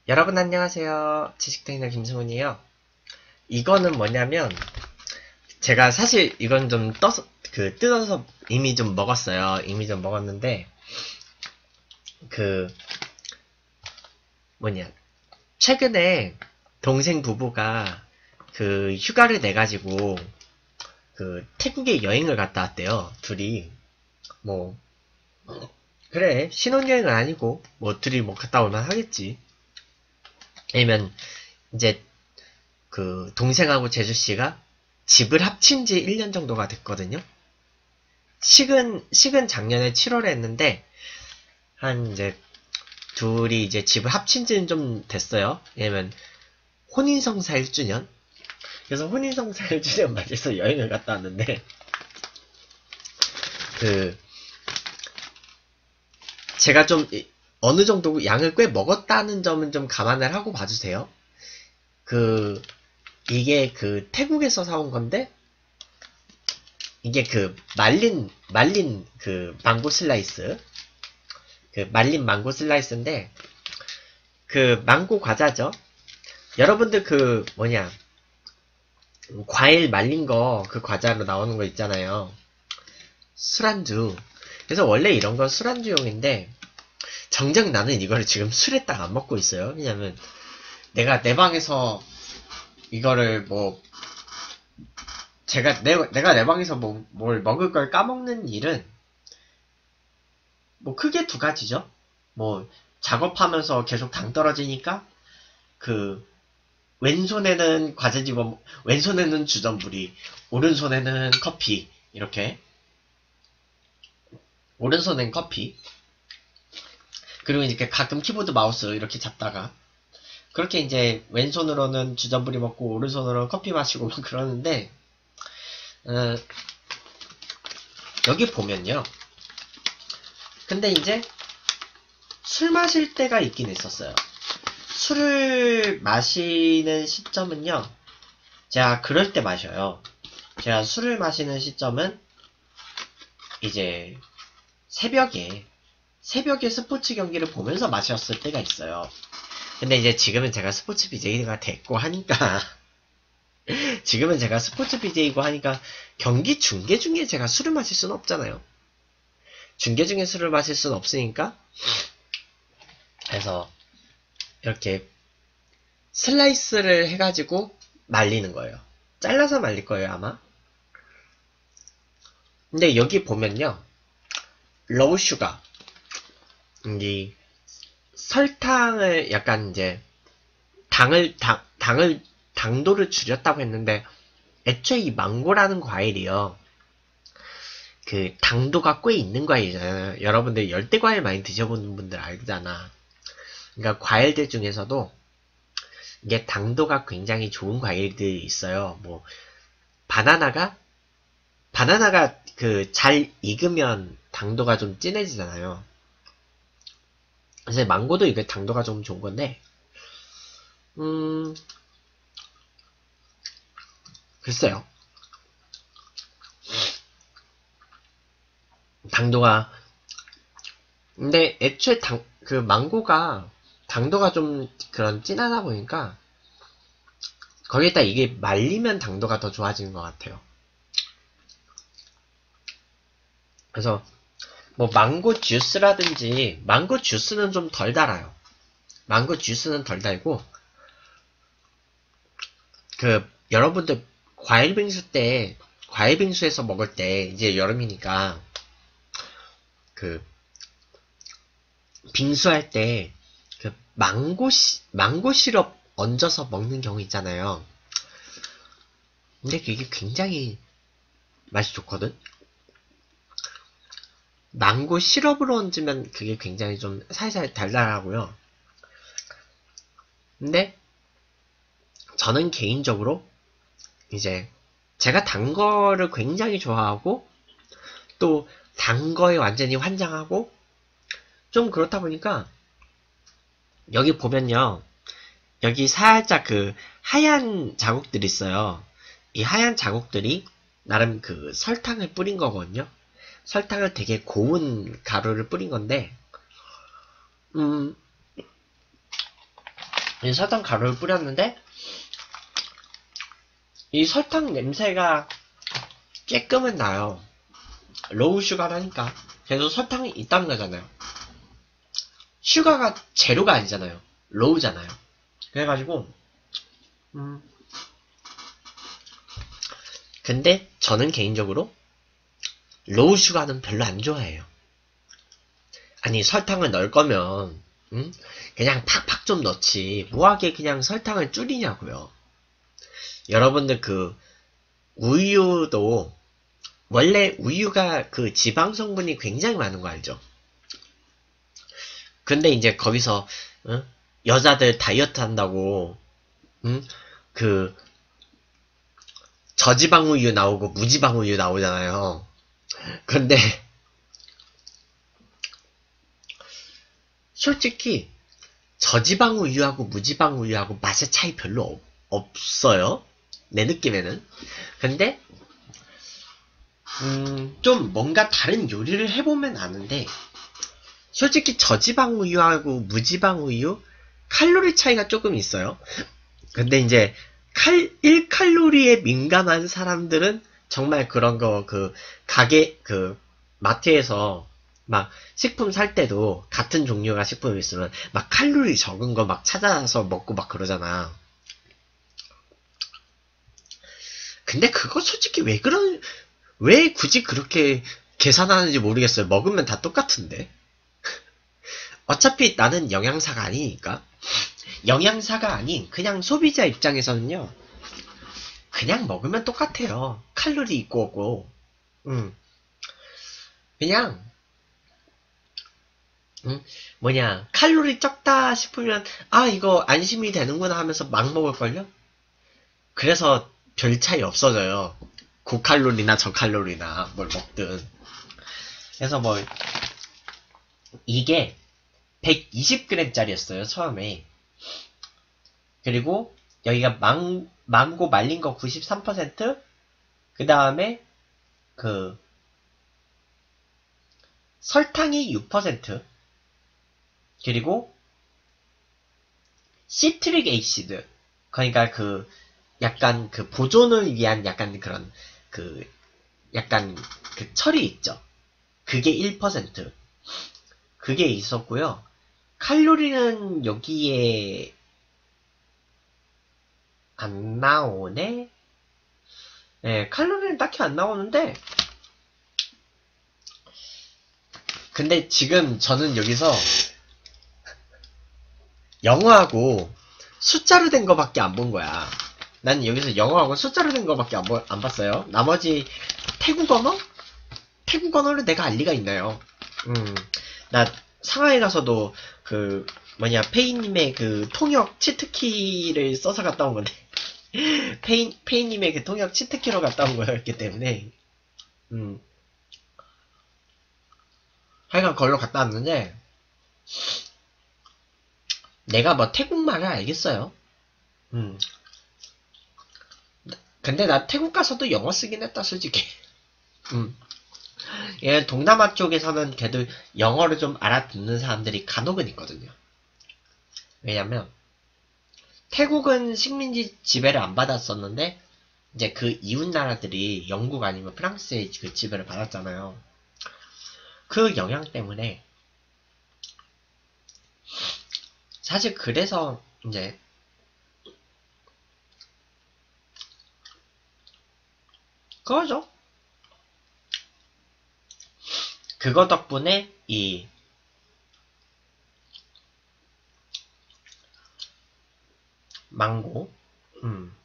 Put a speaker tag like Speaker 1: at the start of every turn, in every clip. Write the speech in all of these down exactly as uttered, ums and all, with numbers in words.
Speaker 1: 여러분 안녕하세요. 지식트레이너 김승훈이에요. 이거는 뭐냐면 제가 사실 이건 좀 떠서 그 뜯어서 이미 좀 먹었어요. 이미 좀 먹었는데 그 뭐냐 최근에 동생 부부가 그 휴가를 내가지고 그 태국에 여행을 갔다 왔대요. 둘이 뭐 그래 신혼여행은 아니고 뭐 둘이 뭐 갔다 올만 하겠지. 아니면 이제 그 동생하고 제주씨가 집을 합친 지 일 년 정도가 됐거든요. 식은, 식은 작년에 칠월에 했는데, 한 이제, 둘이 이제 집을 합친 지는 좀 됐어요. 왜냐면, 혼인성사 일 주년? 그래서 혼인성사 일 주년 맞아서 여행을 갔다 왔는데, 그, 제가 좀, 어느 정도 양을 꽤 먹었다는 점은 좀 감안을 하고 봐주세요. 그, 이게 그, 태국에서 사온 건데, 이게 그 말린 말린 그 망고 슬라이스 그 말린 망고 슬라이스인데 그 망고 과자죠. 여러분들 그 뭐냐 과일 말린 거 그 과자로 나오는 거 있잖아요. 술안주. 그래서 원래 이런 건 술안주용인데 정작 나는 이거를 지금 술에 딱 안 먹고 있어요. 왜냐면 내가 내 방에서 이거를 뭐 제가 내, 내가 내 방에서 뭐, 뭘 먹을 걸 까먹는 일은 뭐 크게 두 가지죠. 뭐 작업하면서 계속 당 떨어지니까 그 왼손에는 과자 집어 왼손에는 주전부리 오른손에는 커피 이렇게 오른손엔 커피 그리고 이렇게 가끔 키보드 마우스 이렇게 잡다가 그렇게 이제 왼손으로는 주전부리 먹고 오른손으로는 커피 마시고 막 그러는데 어, 여기 보면요. 근데 이제 술 마실 때가 있긴 있었어요. 술을 마시는 시점은요. 제가 그럴 때 마셔요. 제가 술을 마시는 시점은 이제 새벽에 새벽에 스포츠 경기를 보면서 마셨을 때가 있어요. 근데 이제 지금은 제가 스포츠 비제이가 됐고 하니까 지금은 제가 스포츠 비제이고 하니까 경기 중계 중에 제가 술을 마실 수는 없잖아요. 중계 중에 술을 마실 수는 없으니까 그래서 이렇게 슬라이스를 해가지고 말리는 거예요. 잘라서 말릴 거예요, 아마. 근데 여기 보면요. 로우 슈가. 이 설탕을 약간 이제 당을 당, 당을 당도를 줄였다고 했는데 애초에 이 망고라는 과일이요. 그 당도가 꽤 있는 과일이잖아요. 여러분들 열대 과일 많이 드셔보는 분들 알잖아. 그러니까 과일들 중에서도 이게 당도가 굉장히 좋은 과일들이 있어요. 뭐 바나나가 바나나가 그 잘 익으면 당도가 좀 진해지잖아요. 그래서 망고도 이게 당도가 좀 좋은 건데, 음 글쎄요. 당도가 근데 애초에 당 그 망고가 당도가 좀 그런 진하다 보니까 거기에다 이게 말리면 당도가 더 좋아지는 것 같아요. 그래서 뭐 망고 주스라든지 망고 주스는 좀 덜 달아요. 망고 주스는 덜 달고 그 여러분들 과일 빙수 때 과일 빙수에서 먹을 때 이제 여름이니까 그 빙수할 때 그 망고 시, 망고 시럽 얹어서 먹는 경우 있잖아요. 근데 그게 굉장히 맛이 좋거든. 망고 시럽으로 얹으면 그게 굉장히 좀 살살 달달하고요. 근데 저는 개인적으로 이제 제가 단 거를 굉장히 좋아하고 또 단 거에 완전히 환장하고 좀 그렇다 보니까 여기 보면요. 여기 살짝 그 하얀 자국들이 있어요. 이 하얀 자국들이 나름 그 설탕을 뿌린 거거든요. 설탕을 되게 고운 가루를 뿌린 건데 음 이 설탕 가루를 뿌렸는데 이 설탕 냄새가 쬐끔은 나요. 로우 슈가라니까. 그래도 설탕이 있다는 거잖아요. 슈가가 제로가 아니잖아요. 로우잖아요. 그래가지고 음. 근데 저는 개인적으로 로우 슈가는 별로 안 좋아해요. 아니 설탕을 넣을 거면 음? 그냥 팍팍 좀 넣지 뭐하게 그냥 설탕을 줄이냐고요. 여러분들 그 우유도 원래 우유가 그 지방 성분이 굉장히 많은 거 알죠? 근데 이제 거기서 어? 여자들 다이어트 한다고 음? 그 저지방 우유 나오고 무지방 우유 나오잖아요. 근데 솔직히 저지방 우유하고 무지방 우유하고 맛의 차이 별로 없어요. 내 느낌에는. 근데 음, 좀 뭔가 다른 요리를 해보면 아는데 솔직히 저지방 우유하고 무지방 우유 칼로리 차이가 조금 있어요. 근데 이제 칼, 일 칼로리에 민감한 사람들은 정말 그런 거 그 가게 그 마트에서 막 식품 살 때도 같은 종류가 식품이 있으면 막 칼로리 적은 거 막 찾아서 먹고 막 그러잖아. 근데 그거 솔직히 왜 그런 왜 굳이 그렇게 계산하는지 모르겠어요. 먹으면 다 똑같은데. 어차피 나는 영양사가 아니니까. 영양사가 아닌 그냥 소비자 입장에서는요. 그냥 먹으면 똑같아요. 칼로리 있고 없고. 음. 그냥 음, 뭐냐 칼로리 적다 싶으면 아 이거 안심이 되는구나 하면서 막 먹을걸요? 그래서 별 차이 없어져요. 고칼로리나 저칼로리나 뭘 먹든. 그래서 뭐 이게 백이십 그램짜리였어요 처음에. 그리고 여기가 망, 망고 말린 거 구십삼 퍼센트, 그 다음에 그 설탕이 육 퍼센트, 그리고 시트릭 에이시드, 그러니까 그 약간 그 보존을 위한 약간 그런 그 약간 그 철이 있죠. 그게 일 퍼센트. 그게 있었고요. 칼로리는 여기에 안 나오네? 네, 칼로리는 딱히 안 나오는데, 근데 지금 저는 여기서 영어하고 숫자로 된 거밖에 안 본 거야. 난 여기서 영어하고 숫자로 된 거밖에 안, 안 봤어요. 나머지 태국 언어? 태국 언어를 내가 알 리가 있나요? 음, 나 상하이 가서도 그 뭐냐 페이님의 그 통역 치트키를 써서 갔다 온 건데 페이 페이님의 그 통역 치트키로 갔다 온 거였기 때문에 음, 하여간 걸로 갔다 왔는데 내가 뭐 태국말을 알겠어요. 음. 근데 나 태국 가서도 영어 쓰긴 했다 솔직히. 음. 예, 동남아 쪽에서는 걔도 영어를 좀 알아듣는 사람들이 간혹은 있거든요. 왜냐면 태국은 식민지 지배를 안 받았었는데 이제 그 이웃 나라들이 영국 아니면 프랑스의 그 지배를 받았잖아요. 그 영향 때문에 사실 그래서 이제 그거죠. 그거 덕분에 이 망고 음.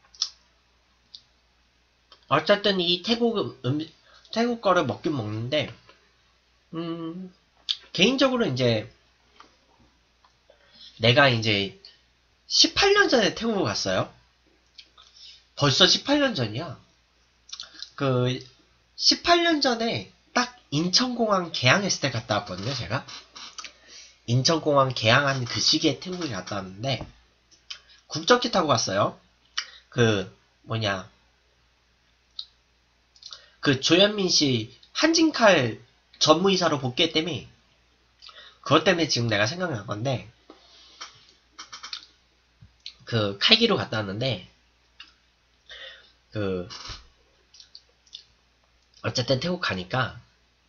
Speaker 1: 어쨌든 이 태국 음, 태국 거를 먹긴 먹는데 음, 개인적으로 이제 내가 이제 십팔 년 전에 태국을 갔어요. 벌써 십팔 년 전이야. 그 십팔 년 전에 딱 인천공항 개항했을 때 갔다 왔거든요. 제가 인천공항 개항한 그 시기에 태국에 갔다 왔는데 국적기 타고 갔어요. 그 뭐냐 그 조현민 씨 한진칼 전무이사로 복귀했다며. 그것 때문에 지금 내가 생각난 건데 그 칼기로 갔다 왔는데 그 어쨌든 태국 가니까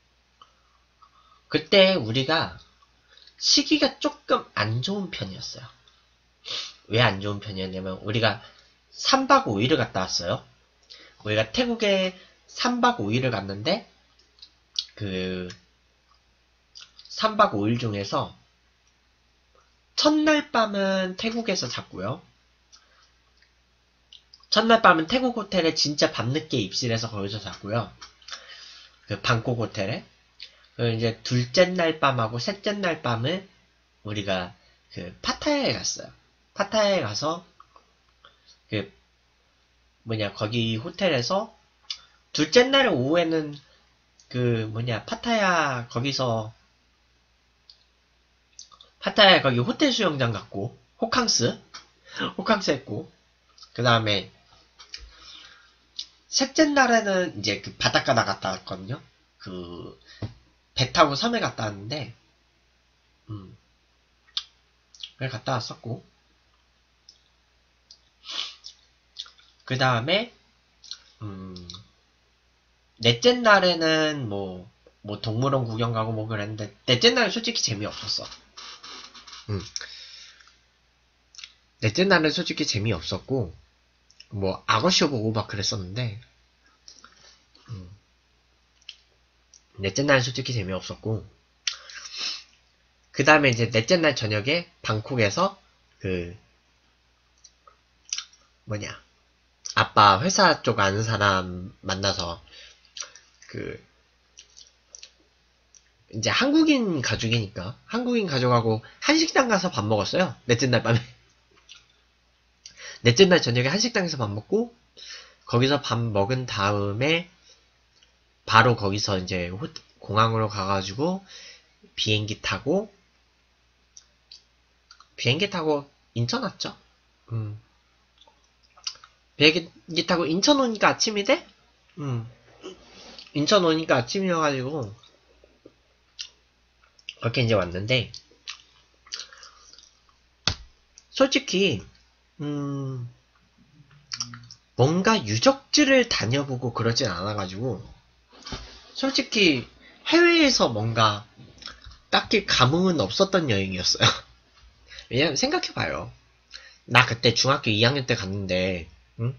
Speaker 1: 그때 우리가 시기가 조금 안 좋은 편이었어요. 왜 안 좋은 편이었냐면 우리가 삼 박 오 일을 갔다 왔어요. 우리가 태국에 삼 박 오 일을 갔는데 그 삼 박 오 일 중에서 첫날 밤은 태국에서 잤고요. 첫날 밤은 태국 호텔에 진짜 밤늦게 입실해서 거기서 잤고요. 그 방콕 호텔에. 그리고 이제 둘째 날 밤하고 셋째 날 밤을 우리가 그 파타야에 갔어요. 파타야에 가서 그 뭐냐 거기 호텔에서 둘째 날 오후에는 그 뭐냐 파타야 거기서 파타야 거기 호텔 수영장 갔고 호캉스 호캉스 했고 그 다음에 셋째 날에는 이제 그 바닷가 나갔다 왔거든요. 그 배 타고 섬에 갔다 왔는데 음 그래 갔다 왔었고 그 다음에 음 넷째 날에는 뭐 뭐 동물원 구경 가고 뭐 그랬는데 넷째 날은 솔직히 재미없었어. 음 넷째 날은 솔직히 재미없었고 뭐 악어쇼 보고 막 그랬었는데 음. 넷째 날은 솔직히 재미없었고 그 다음에 이제 넷째 날 저녁에 방콕에서 그 뭐냐 아빠 회사 쪽 아는 사람 만나서 그 이제 한국인 가족이니까 한국인 가족하고 한식당 가서 밥 먹었어요. 넷째 날 밤에 넷째 날 저녁에 한식당에서 밥 먹고 거기서 밥 먹은 다음에 바로 거기서 이제 호, 공항으로 가가지고 비행기 타고 비행기 타고 인천 왔죠. 음. 비행기 타고 인천 오니까 아침이 돼? 음. 인천 오니까 아침이어가지고 그렇게 이제 왔는데 솔직히 음 뭔가 유적지를 다녀보고 그러진 않아가지고 솔직히 해외에서 뭔가 딱히 감흥은 없었던 여행이었어요. 왜냐면 생각해봐요. 나 그때 중학교 이 학년 때 갔는데 응?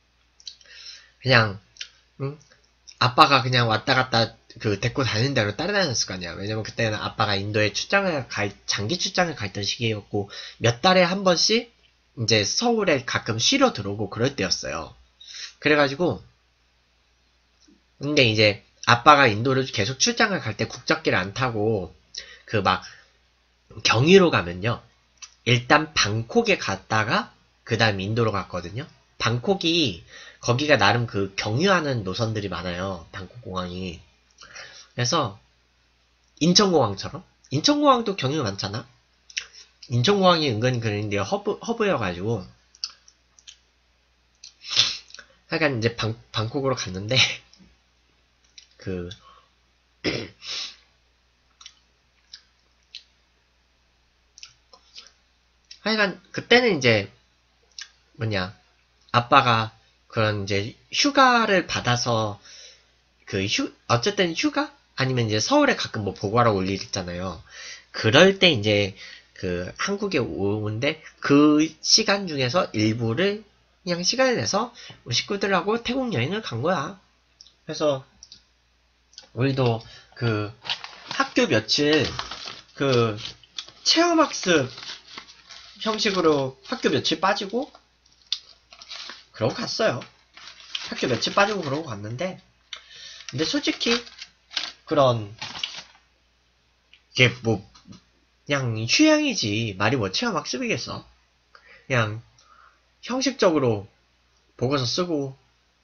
Speaker 1: 그냥 응? 아빠가 그냥 왔다 갔다 그 데리고 다니는 대로 따라다녔을 거 아니야. 왜냐면 그때는 아빠가 인도에 출장을 가 장기 출장을 가 있던 시기였고 몇 달에 한 번씩 이제 서울에 가끔 쉬러 들어오고 그럴 때였어요. 그래가지고 근데 이제 아빠가 인도를 계속 출장을 갈 때 국적기를 안 타고 그 막 경유로 가면요. 일단 방콕에 갔다가 그 다음 인도로 갔거든요. 방콕이 거기가 나름 그 경유하는 노선들이 많아요. 방콕 공항이. 그래서 인천공항처럼 인천공항도 경유 많잖아. 인천공항이 은근히 그런데 허브, 허브여가지고 하여간 이제 방, 방콕으로 갔는데 그 하여간 그때는 이제 뭐냐 아빠가 그런 이제 휴가를 받아서 그 휴 어쨌든 휴가 아니면 이제 서울에 가끔 뭐 보고하러 올 일 있잖아요. 그럴 때 이제 그 한국에 오는데 그 시간 중에서 일부를 그냥 시간을 내서 식구들하고 태국 여행을 간 거야. 그래서 우리도 그 학교 며칠 그 체험학습 형식으로 학교 며칠 빠지고 그러고 갔어요. 학교 며칠 빠지고 그러고 갔는데 근데 솔직히 그런 이게 뭐 그냥 휴양이지 말이 뭐 체험학습이겠어. 그냥 형식적으로 보고서 쓰고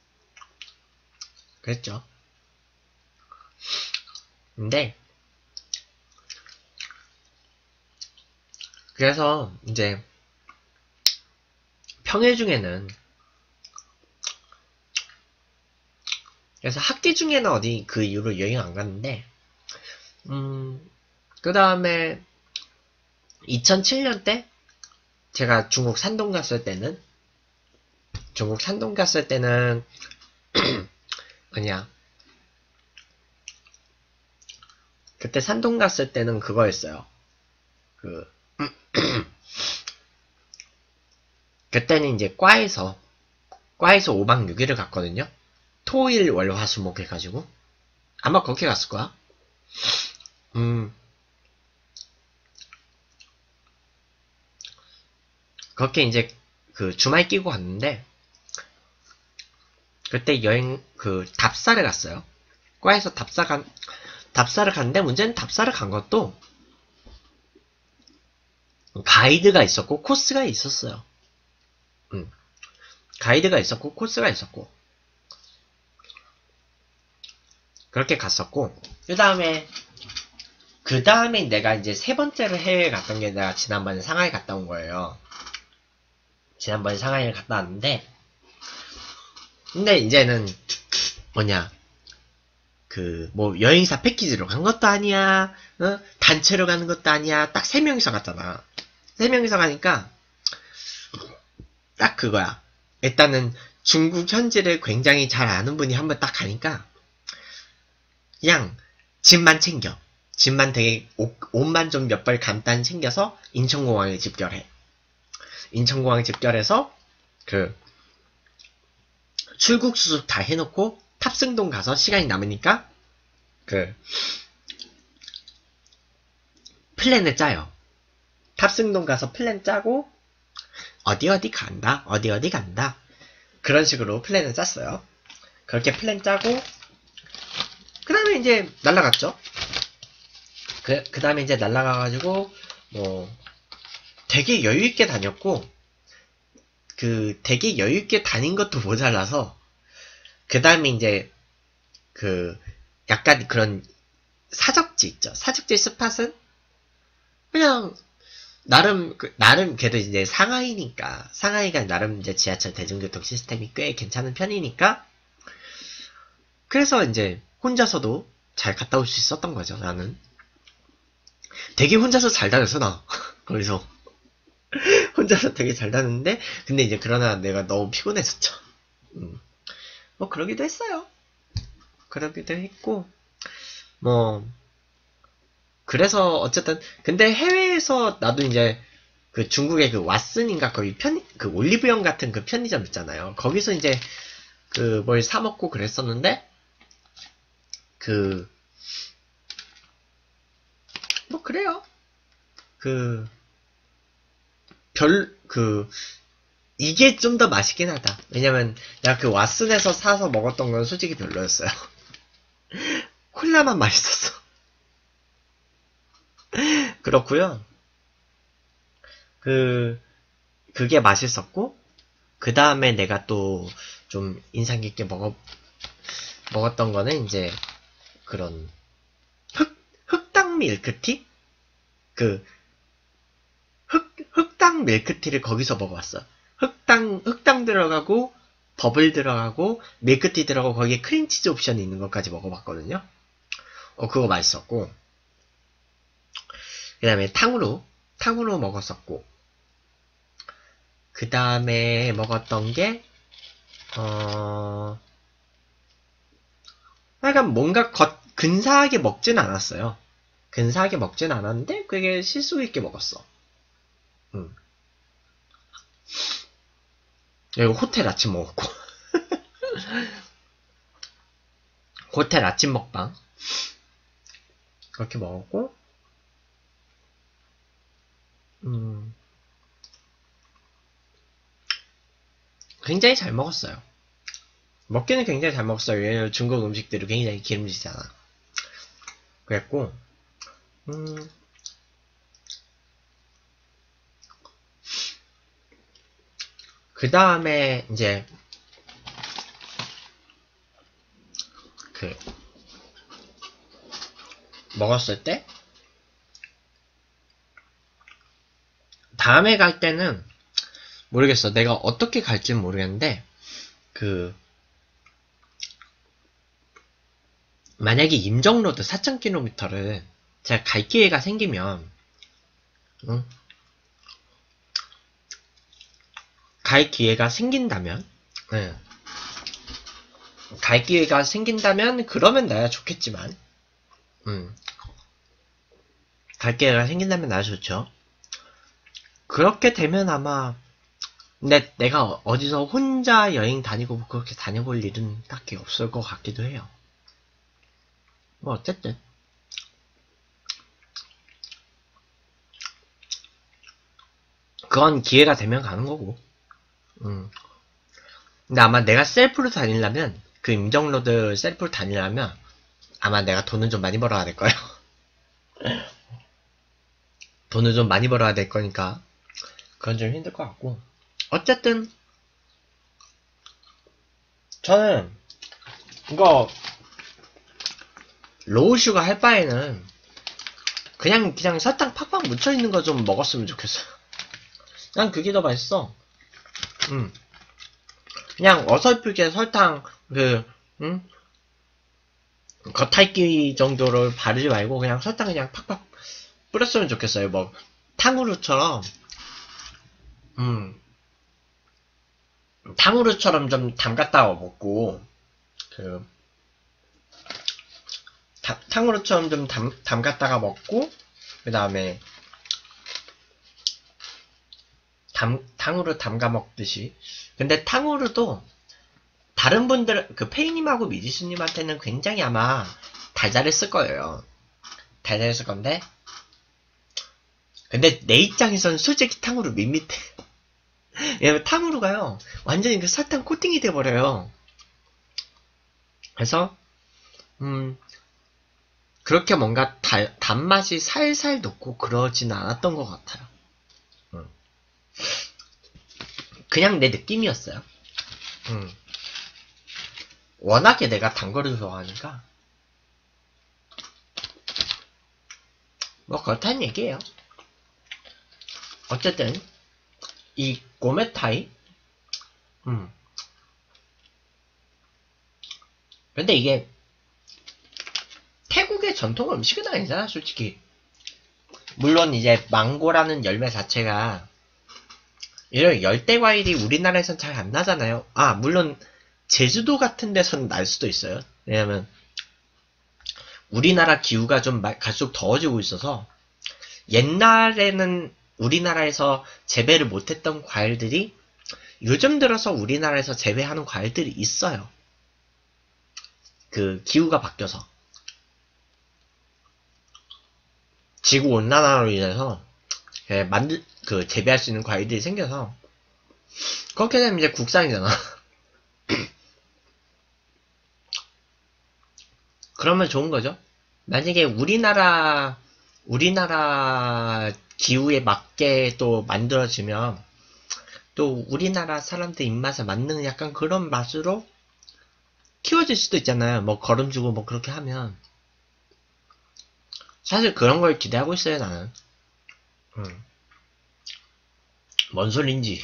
Speaker 1: 그랬죠. 근데 그래서 이제 평일 중에는 그래서 학기 중에는 어디 그 이후로 여행 안 갔는데 음 그 다음에 이천칠 년 때 제가 중국 산동 갔을 때는 중국 산동 갔을 때는 뭐냐 그때 산동 갔을 때는 그거였어요. 그 그때는 이제 과에서 과에서 오 박 육 일을 갔거든요. 토일 월 화 수 목 해가지고 아마 그렇게 갔을 거야. 음 그렇게 이제 그 주말 끼고 갔는데 그때 여행 그 답사를 갔어요. 과에서 답사 간 답사를 갔는데 문제는 답사를 간 것도 가이드가 있었고 코스가 있었어요. 음. 가이드가 있었고 코스가 있었고 그렇게 갔었고 그 다음에 그 다음에 내가 이제 세 번째로 해외에 갔던 게 내가 지난번에 상하이 갔다 온 거예요. 지난번에 상하이를 갔다 왔는데 근데 이제는 뭐냐 그 뭐 여행사 패키지로 간 것도 아니야 어? 단체로 가는 것도 아니야 딱 세 명이서 갔잖아. 세 명이서 가니까 딱 그거야. 일단은 중국 현지를 굉장히 잘 아는 분이 한번 딱 가니까 그냥 짐만 챙겨. 짐만 되게 옷, 옷만 좀 몇 벌 간단히 챙겨서 인천공항에 집결해. 인천공항에 집결해서 그 출국 수속 다 해놓고 탑승동 가서 시간이 남으니까 그 플랜을 짜요. 탑승동 가서 플랜 짜고 어디 어디 간다 어디 어디 간다 그런 식으로 플랜을 짰어요. 그렇게 플랜 짜고 그 다음에 이제 날라갔죠. 그, 그 다음에 이제 날라가가지고 뭐 되게 여유있게 다녔고 그 되게 여유있게 다닌 것도 모자라서 그 다음에 이제 그 약간 그런 사적지 있죠. 사적지 스팟은 그냥 나름 그, 나름 그래도 이제 상하이니까 상하이가 나름 이제 지하철 대중교통 시스템이 꽤 괜찮은 편이니까 그래서 이제 혼자서도 잘 갔다 올 수 있었던 거죠. 나는 되게 혼자서 잘 다녔어 나 거기서 혼자서 되게 잘 다녔는데 근데 이제 그러나 내가 너무 피곤했었죠. 음. 뭐 그러기도 했어요. 그러기도 했고 뭐 그래서 어쨌든 근데 해외에서 나도 이제 그 중국의 그 왓슨인가 거기 편 그 올리브영 같은 그 편의점 있잖아요. 거기서 이제 그 뭘 사 먹고 그랬었는데 그 뭐 그래요. 그 별 그 이게 좀 더 맛있긴 하다. 왜냐면 내가 그 왓슨에서 사서 먹었던 건 솔직히 별로였어요. 콜라만 맛있었어. 그렇구요. 그 그게 맛있었고 그 다음에 내가 또 좀 인상 깊게 먹어 먹었던 거는 이제 그런 흑 흑당 밀크티 그 흑 흑당 밀크티를 거기서 먹어봤어. 흑당 흑당 들어가고 버블 들어가고 밀크티 들어가고 거기에 크림치즈 옵션이 있는 것까지 먹어봤거든요. 어 그거 맛있었고 그 다음에 탕후루 탕후루 먹었었고 그 다음에 먹었던 게 어 약간 뭔가 겉 근사하게 먹진 않았어요. 근사하게 먹진 않았는데 그게 실속 있게 먹었어. 음. 그리고 호텔 아침 먹었고 호텔 아침 먹방 그렇게 먹었고 음 굉장히 잘 먹었어요. 먹기는 굉장히 잘 먹었어요. 왜냐면 중국 음식들이 굉장히 기름지잖아. 그랬고 음 그 다음에 이제 그 먹었을 때 다음에 갈 때는 모르겠어. 내가 어떻게 갈지는 모르겠는데 그 만약에 임정로드 사천 킬로미터를 제가 갈 기회가 생기면 응? 갈 기회가 생긴다면, 네. 갈 기회가 생긴다면 그러면 나야 좋겠지만, 음, 갈 기회가 생긴다면 나야 좋죠. 그렇게 되면 아마 근데 내가 어디서 혼자 여행 다니고 그렇게 다녀볼 일은 딱히 없을 것 같기도 해요. 뭐 어쨌든 그건 기회가 되면 가는 거고. 음. 근데 아마 내가 셀프로 다니려면 그 임정로드 셀프로 다니려면 아마 내가 돈을 좀 많이 벌어야 될 거예요. 돈을 좀 많이 벌어야 될 거니까 그건 좀 힘들 것 같고. 어쨌든 저는 이거 로우슈가 할 바에는 그냥 그냥 설탕 팍팍 묻혀있는 거 좀 먹었으면 좋겠어요. 난 그게 더 맛있어. 음. 그냥 어설프게 설탕 그 음? 겉핥기 정도를 바르지 말고 그냥 설탕 그냥 팍팍 뿌렸으면 좋겠어요. 뭐 탕후루처럼 음 탕후루처럼 좀 담갔다가 먹고 그 다, 탕후루처럼 좀 담, 담갔다가 먹고 그 다음에 담, 탕후루 담가 먹듯이. 근데 탕후루도 다른 분들 그 페이님하고 미지수님한테는 굉장히 아마 달달했을 거예요. 달달했을 건데 근데 내 입장에서는 솔직히 탕후루 밋밋해. 왜냐면 탕후루가요 완전히 그 설탕 코팅이 돼버려요. 그래서 음 그렇게 뭔가 달, 단맛이 살살 녹고 그러진 않았던 것 같아요. 음. 그냥 내 느낌이었어요. 음. 워낙에 내가 단 거를 좋아하니까 뭐 그렇다는 얘기예요. 어쨌든 이 고메타이 음. 근데 이게 태국의 전통 음식은 아니잖아 솔직히. 물론 이제 망고라는 열매 자체가 이런 열대 과일이 우리나라에선 잘 안 나잖아요. 아 물론 제주도 같은 데서는 날 수도 있어요. 왜냐면 우리나라 기후가 좀 갈수록 더워지고 있어서 옛날에는 우리나라에서 재배를 못했던 과일들이 요즘 들어서 우리나라에서 재배하는 과일들이 있어요. 그 기후가 바뀌어서 지구 온난화로 인해서 만들 그 재배할 수 있는 과일들이 생겨서 그렇게 되면 이제 국산이잖아. 그러면 좋은 거죠. 만약에 우리나라 우리나라 기후에 맞게 또 만들어지면 또 우리나라 사람들 입맛에 맞는 약간 그런 맛으로 키워질 수도 있잖아요. 뭐 거름 주고 뭐 그렇게 하면 사실 그런 걸 기대하고 있어요 나는. 음. 뭔 소린지.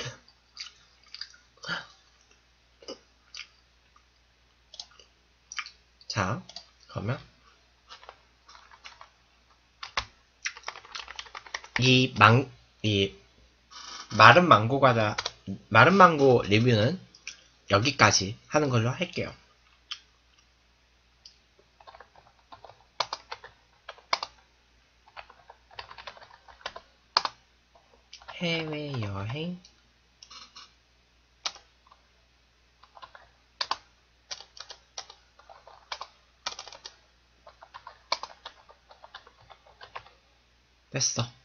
Speaker 1: 자 그러면 이 망, 이 마른 망고 과자, 마른 망고 리뷰는 여기까지 하는 걸로 할게요. 해외여행 됐어.